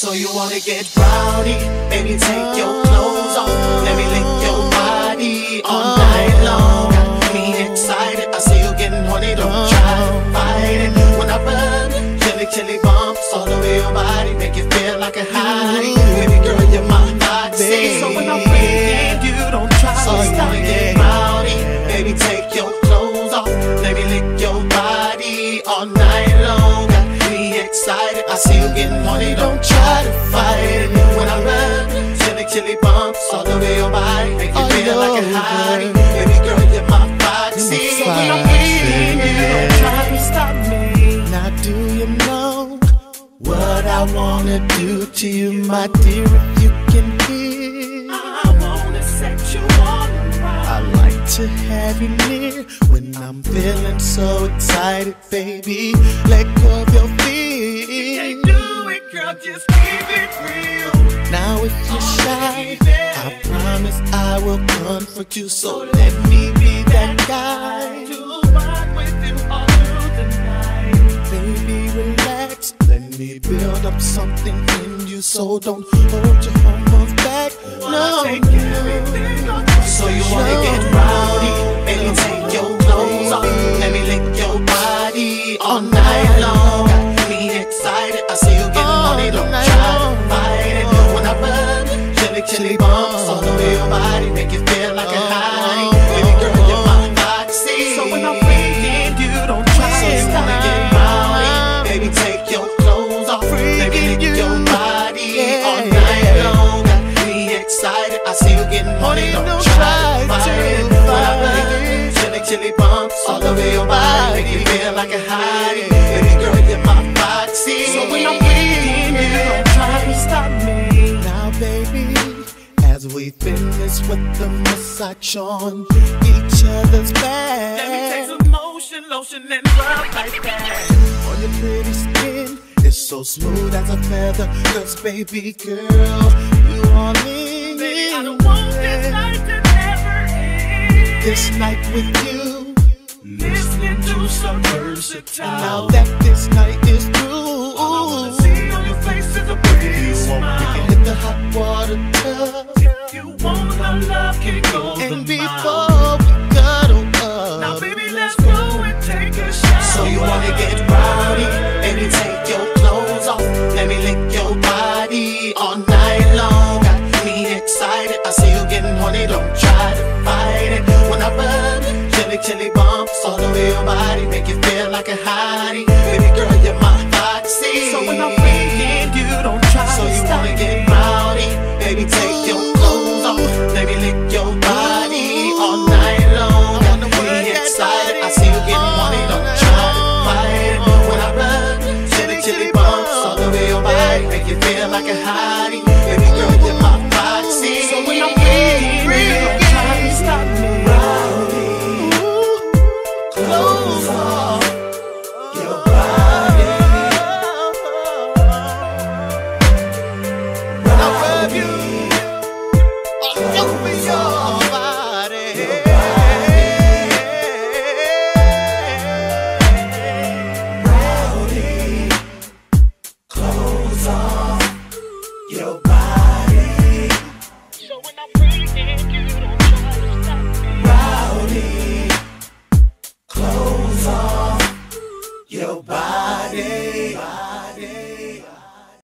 So you wanna get rowdy? Baby, take your clothes off. Let me lick your body all night long. Got me excited. I see you getting horny. Don't try to fight it. When I run, chilly bumps all over your body, make you feel like a hottie. Baby girl, you're my body. So when I'm freaking, you don't try to stop me. Get rowdy. Baby, take your clothes off. Let me lick your body all night long. Got me excited. I see you getting horny. Don't try to fight it. When I run, chilly bumps all over your body, make you feel like a hottie. Baby girl, you're my body. So when I'm freaking, you don't try to stop me. Now do you know what I wanna do to you, my dear, if you can hear? I wanna set you on fire. I like to have you near when I'm feeling so excited, baby. Let go of your fear. You can't do it, girl, just keep it real. Now if you're shy, I promise I will comfort you. So let me be that guy to rock with you all through the night. Baby, relax. Let me build up something in you, so don't hold your hormones back. No, take everything on you. So you wanna get rowdy? Baby, take your clothes off. Let me lick your body all night long. Got me excited. I see you getting horny. Don't try to fight it. When I run, chilly bumps all over your body, make you feel like a hottie. Baby girl, you're my body. So when I'm freaking, you don't try to stop me. Get rowdy. Baby, take your clothes off. Let me lick your body all night long. Got me excited. I see you getting horny. Don't try to fight it. When I run, chilly bumps all over your body, make you feel like a hottie. Baby girl, you're my body. So when I'm freaking, you don't try to stop me. Now, baby, as we finish with the massage on each other's back, let me take some motion, lotion, and rub like that. On your pretty skin, it's so smooth as a feather. 'Cause baby girl, you are me. Baby, I don't want this night to never end. This night with you, listening to some versatile. and now that this night is through, all I wanna see on your face is a pretty smile. We can hit the hot water tub. If you want our love, can go And the mile. before we cuddle up, Now baby, let's go and take a shower. So you wanna get rowdy? Baby, take your clothes off. Let me lick your body all night long. Got me excited. I see you getting horny. Don't try to fight it. When I run, chilly bumps all over your body, make you feel like a hottie. Baby girl, you're my body. So when I'm freaking, you don't try to stop. So you wanna get rowdy? Baby, take